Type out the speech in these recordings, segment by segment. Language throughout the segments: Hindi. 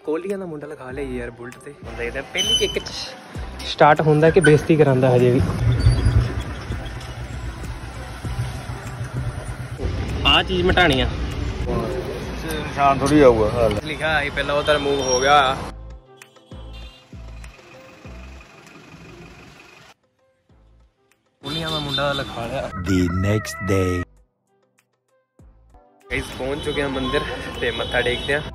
कोहलियां दा मुंडा लिखा लिया यार बुलट ते। देखते पहली किक स्टार्ट होंदा कि बेइज्जती करांदा हजे भी। आ चीज मिटानी है निशान थोड़ी आऊगा लिखा है पहला वो तेरा मूव हो गया। कोहलियां दा मुंडा लिखा लिया। The next day गाइस पहुंच चुके हैं मंदिर ते मत्था टेकते हैं।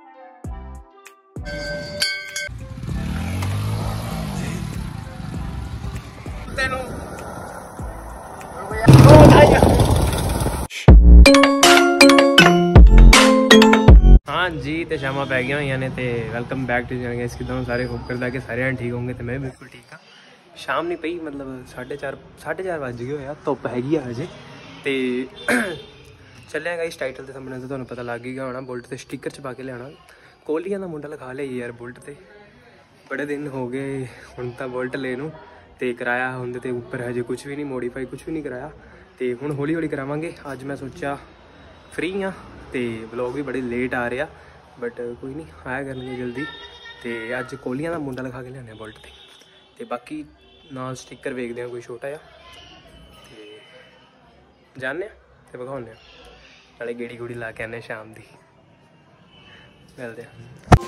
हाँ जी तो शामा पै गई हुई ने। तो welcome back to channel guys. किदां सारे होप करदा कि सारे ठीक होंगे। तो मैं बिल्कुल ठीक हाँ। शाम नहीं पई मतलब 4:30 बज गए होया। धुप हैगी हजे तो चलिया गाइस। टाइटल तो सामने तो तुहानूं पता लग ही गया होना। बुलट ते स्टिकर छपा के लियाना। कोहलियां दा मुंडा लिखा लिया यार बुलट ते। बड़े दिन हो गए हुण तां बुलट लेनू ते कराया हुंदे ते उपर हजे कुछ भी नहीं मॉडिफाई कुछ भी नहीं कराया। तो हुण हौली हौली करावांगे। अज मैं सोचा फ्री हाँ तो व्लॉग भी बड़े लेट आ रहा बट कोई नहीं आया करनगे जल्दी। तो अज कोहलियां दा मुंडा लिखा के लियाने बुलट ते। तो बाकी नाल स्टिकर वेखदे हैं कोई छोटा जिहा ते जाने ते विखाउने नाले गेड़ी गूड़ी ला के आने शाम दी। मिलदे हैं।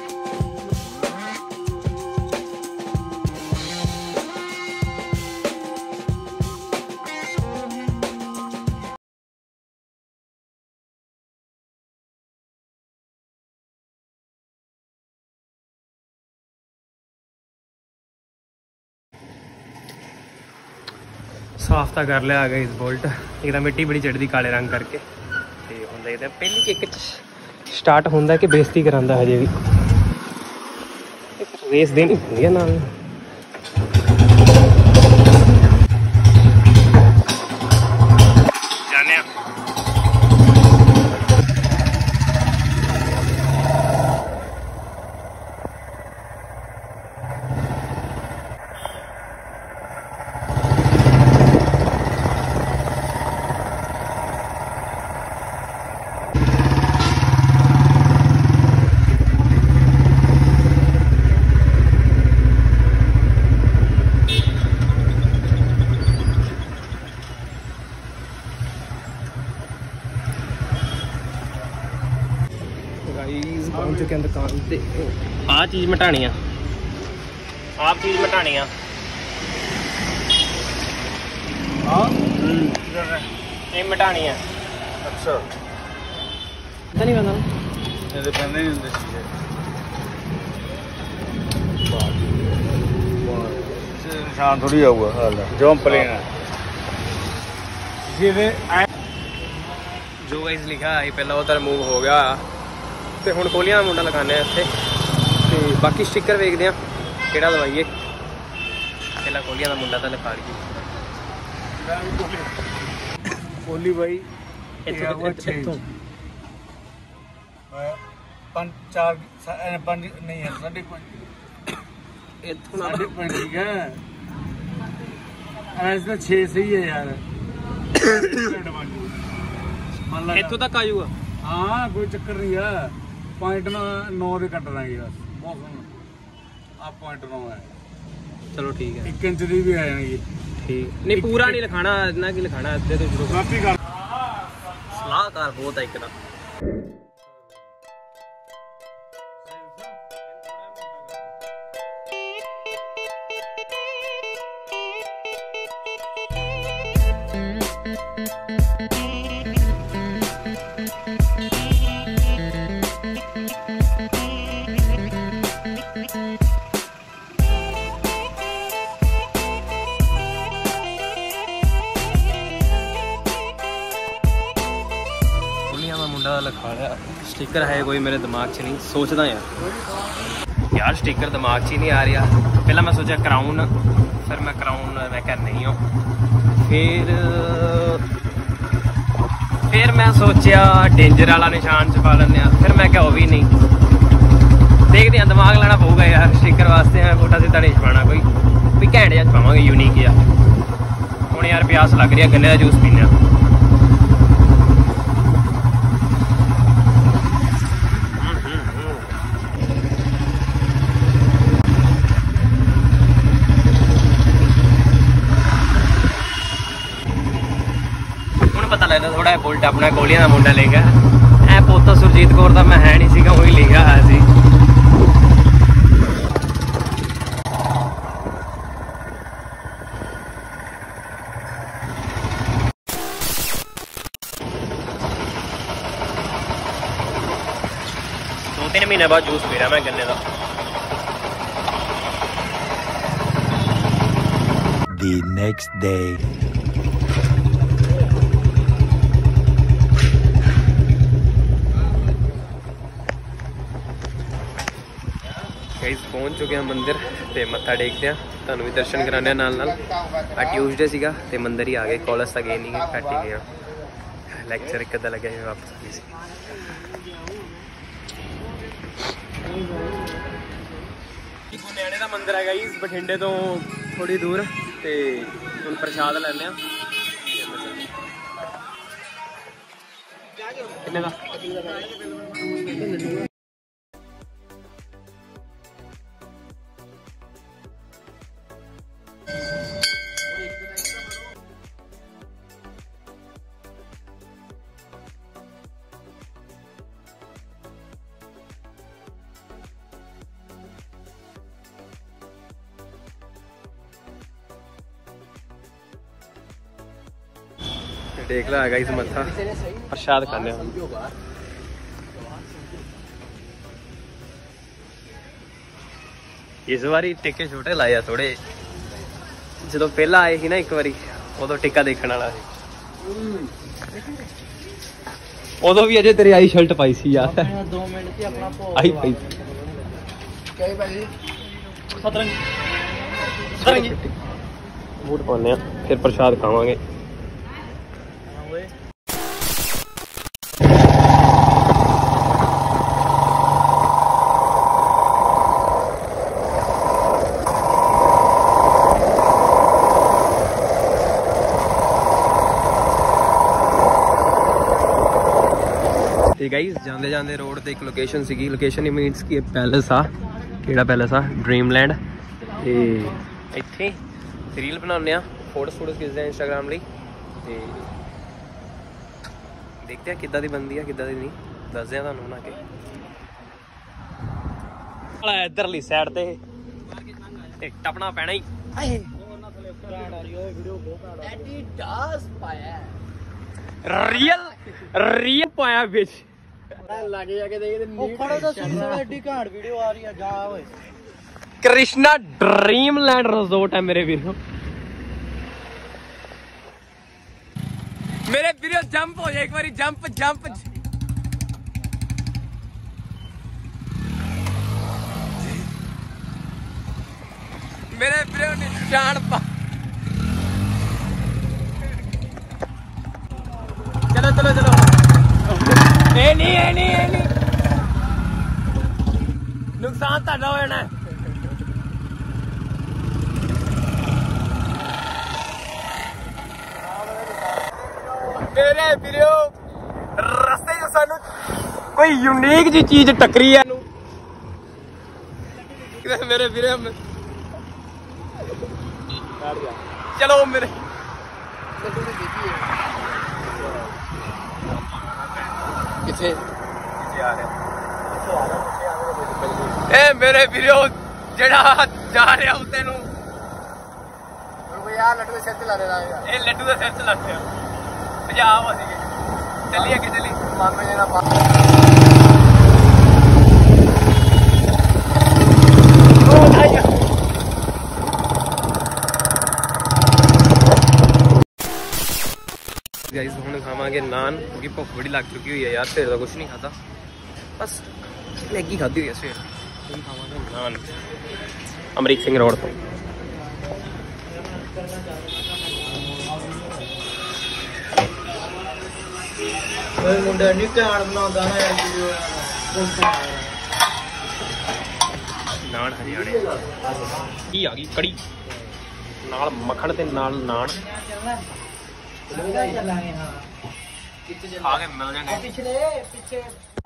साफ तो कर लिया गया इस बोल्ट। एक तो मिट्टी बड़ी चढ़ती काले रंग करके। तो हम देखते हैं पहली किक स्टार्ट होंदा कि बेइज्जती करांदा हजे भी। रेस देनी होंदी है नाल। जाने पहुंच चुके हैं दुकान पे। आ चीज मिटानी है आप चीज मिटानी है ये मिटानी है। अच्छा पता नहीं पता मेरे पहले ही होंगे निशान थोड़ी आऊगा जो प्लेन है जो गाइस लिखा है पहला वो तेरा मूव हो गया। तो हुण कोहलियां दा मुंडा लगाने इत्थे ते बाकी स्टिकर वेखदे हैं किहड़ा लवाइए। पहला कोहलियां दा मुंडा तो लिखा लईए। कोहली भाई इत्थों पाँच नहीं है 5.5 इत्थों ना ठीक है। ऐसे 6 सही है यार। इत्थों तक आ जाऊगा। हाँ कोई चक्कर नहीं है। 0.9 ਦੇ ਕੱਟ ਦਾਂਗੇ ਬਸ ਮੌਸਮ ਆ 0.9 है। चलो ठीक है 1 इंच ਦੀ ਵੀ ਆ ਜਾਣਗੀ। ठीक नहीं पूरा नहीं लिखाना इतना की लिखाना अद्धे तो शुरू ਕਾਪੀ ਕਰ सलाहकार बहुत है एक ना। मुंडा लिखा लिया स्टिकर है कोई मेरे दिमाग च नहीं सोचदा यार स्टिकर दिमाग च ही नहीं आ रहा। पहला मैं सोचा क्राउन फिर मैं क्राउन मैं क्या नहीं हूँ फिर मैं सोचा डेंजर वाला निशान छपा लें। फिर मैं क्या वो भी नहीं देखते हैं दिमाग लाना पऊगा यार। स्टिकर वास्ते मैं पुट्ठा सीधा नहीं छपाना कोई घैंट जिहा छपावांगे यूनिक जिहा। हुण यार प्यास लग रही है गन्ने का जूस पीने। लेता थोड़ा बुलट अपना कोहलियां का मुंडा लेगा ऐ पोता सुरजीत कौर का मैं है नहीं सीगा वही लिखा है सी दो 3 महीने बाद जूस पी रहा मैं गन्ने का The next day. गाइस पहुंच चुके हैं मंदिर ते मत्था टेकते हैं तुहानू भी दर्शन कराने नाल नाल ट्यूसडे सीगा ते मंदिर ही आ गए कॉलेज तक गए नहीं गए घट ही गए लैक्चर एक अद्धा लगे वापस आ गए सी गुनियाणे का मंदिर है गाइस बठिंडे तो थोड़ी दूर ते हुण प्रसाद लैने आ किन्ने दा देख ला है इस मत्था प्रसाद खाने इस बारी टिक्के छोटे लाया थोड़े जो पहला आए ही ना एक बारी उदो टिक्का देखने वाला उदो भी अजे तेरी आई शर्ट पाई सी यार 2 मिनट आई पाई बूट पाने फिर प्रसाद खावांगे गाइस जाते जाते रोड ते एक लोकेशन सी लोकेशन ही मीनस कि पैलेस आ केड़ा पैलेस आ ड्रीमलैंड ते इत्थे रील बनाने आ फोटोज खिचते हैं इंस्टाग्राम लई ते देखते हैं किद्दां दी बनदी है किद्दां दी नहीं दसदे हैं तुहानूं बना के इधरली साइड ते टपना पैना ही रियल रियल पाया बिच कृष्णा ड्रीमलैंड रिजोर्ट है मेरे वीरों जंप हो जाए एक बारी जंप जंप मेरे वीरों निशान पा चलो चलो चलो ए नहीं नुकसान ताड़ा हो जाना मेरे वीरो रस्ते च सानू कोई यूनिक जी चीज टकरी है मेरे वीरे चलो मेरे किथे ए मेरे वीरो जेड़ा जा रहा उत्ते नु यार लड्डू सिर ते ला देना ए लड्डू दे सिर ते लाते पंजाब असि चलिए कि चली मामे जेना गाइस हुण खावांगे नान क्योंकि भुख बड़ी लग चुकी हुई है यार सवेर का कुछ नहीं खाता बस मैगी खाधी हुई है सवेर हुण खावांगे नान अमरीक सिंह रोड तो मुंडा नहीं ध्यान बनाता है नान हरियाणे की आ गई कड़ी नाल मक्खन ते नाल नान आगे मिल जाएंगे पिछले पीछे